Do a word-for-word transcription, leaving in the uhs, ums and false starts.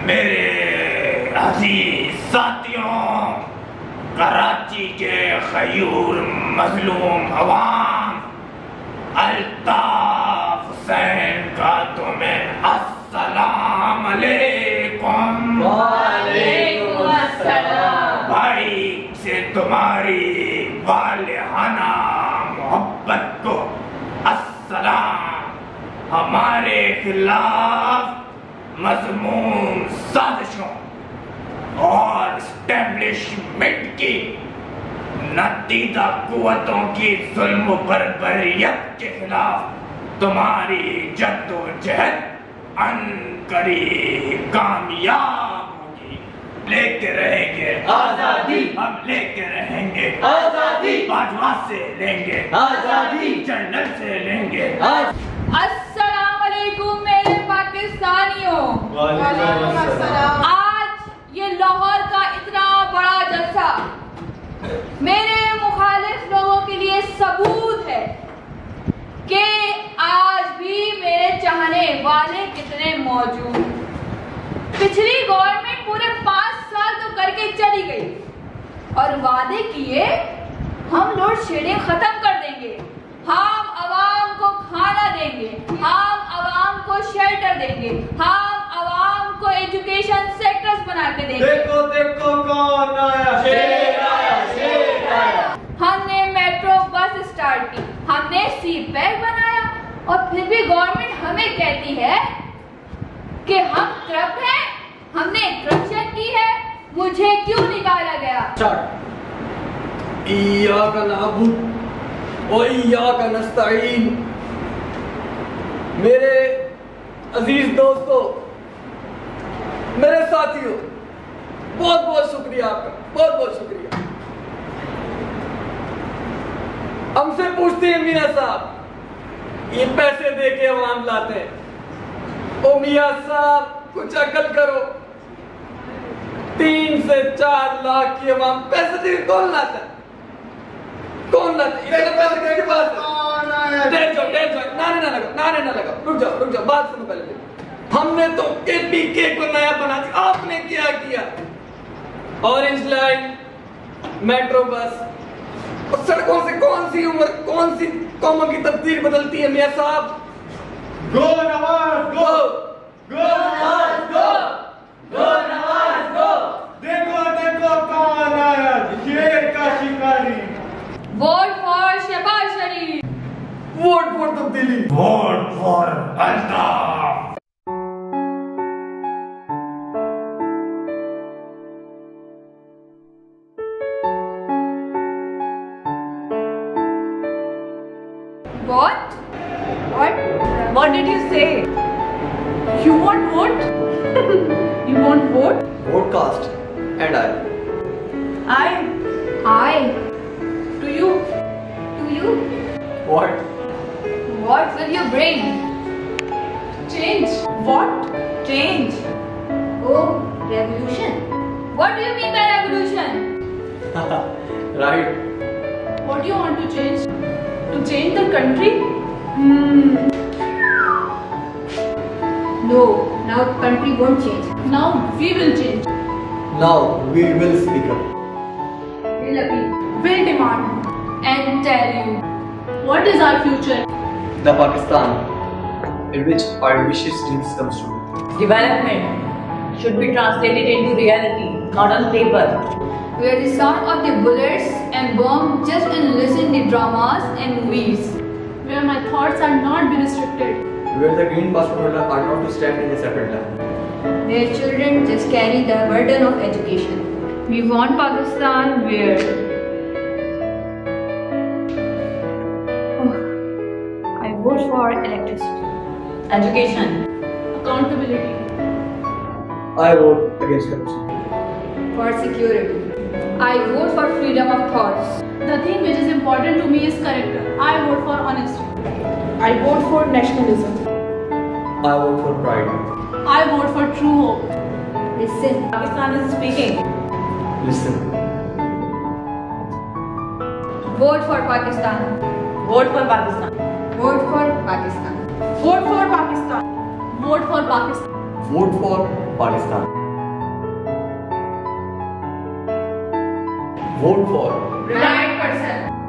मेरे अजीज साथियों, कराची के खयूर मजलूम अवाम, अल्ताफ हुसैन का तुम्हें अस्सलाम अलैकुम। वालेकुम अस्सलाम। भाई से तुम्हारी वालिहाना मोहब्बत को अस्सलाम। हमारे खिलाफ मज़मूम साजिशों और एस्टेब्लिशमेंट की नतीजा कुव्वतों की जुल्म बर्बरियत के खिलाफ तुम्हारी जद्दोजहद अनकरीब कामयाब होगी। लेके रहेंगे आजादी, हम लेके रहेंगे आजादी, बाजवा से लेंगे आजादी, जनरल से लेंगे। अस्सलाम वालेकुम मेरे पाकिस्तानियों। वालेकुम अस्सलाम। आज ये लाहौर का इतना बड़ा जलसा मेरे मुखालिफ लोगों के लिए सबूत है कि आज भी मेरे चाहने वाले कितने मौजूद। पिछली गवर्नमेंट पूरे पाँच साल तो करके चली गई और वादे किए हम लोड शेडिंग खत्म कर देंगे, हम अवाम को खाना देंगे, हम अवाम को शेल्टर देंगे, हम अवाम को एजुकेशन सेक्टर्स बना के देंगे। देखो देखो कौन आया, शेर आया, शेर आया। हमने मेट्रो बस स्टार्ट की, हमने सी पैक बनाया और फिर भी गवर्नमेंट हमें कहती है कि हम करप्ट हैं, हमने करप्शन की है, मुझे क्यों निकाला गया। इय्याका नअबुद व इय्याका नस्तईन। मेरे अजीज दोस्तों, मेरे साथियों, बहुत बहुत शुक्रिया आपका, बहुत बहुत शुक्रिया। हमसे पूछते हैं मियां साहब, ये पैसे दे के अवाम लाते हैं। ओ मियां साहब कुछ अकल करो, तीन से चार लाख की अवाम पैसे दे के कौन लाता है? कौन लाता है? इतने पैसे किसके पास है? डेढ़ जाओ, डेढ़ जाओ, नारे ना लगाओ, नारे ना लगाओ, रुक जाओ, रुक जाओ, बात सुनो पहले। हमने तो केपीके को नया बना दिया, आपने क्या किया? ऑरेंज लाइन, मेट्रो बस, और सड़कों से कौन सी उम्र, कौन सी कौमों की तब्दील बदलती है मियां साहब? गो नवाज गो, गो नवाज गो, गो नवाज गो। देखो देखो कौन आया, शेर का शिकारी। Vote for Shahbaz Sharif, vote for तब्दीली, vote for Altaf. What? What? What did you say? You want vote? You want vote? Vote cast and I. I. I. To you. To you? What? What will your brain? Change. What? Change. Oh, revolution. What do you mean by revolution? Right. What do you want to change? To change the country? Hmm. No, now country won't change. Now we will change. Now we will speak up. We'll appeal We'll demand. and tell you. What is our future? The Pakistan in which our ambitious dreams comes true. Development should be translated into reality, not on paper. Where the sound of the bullets and bombs just in listen the dramas and movies. Where my thoughts are not be restricted. Where the green passport holder are not to stand in a separate line. Where children just carry the burden of education. We want Pakistan where oh, I vote for electricity. Education. Accountability. I vote against corruption. For security. I vote for freedom of thoughts. The thing which is important to me is character. I vote for honesty. I vote for nationalism. I vote for pride. I vote for true hope. Listen. Pakistan is speaking. Listen. Vote for Pakistan. Vote for Pakistan. Vote for Pakistan. Vote for Pakistan. Vote for Pakistan. Vote for Pakistan. Vote for right person.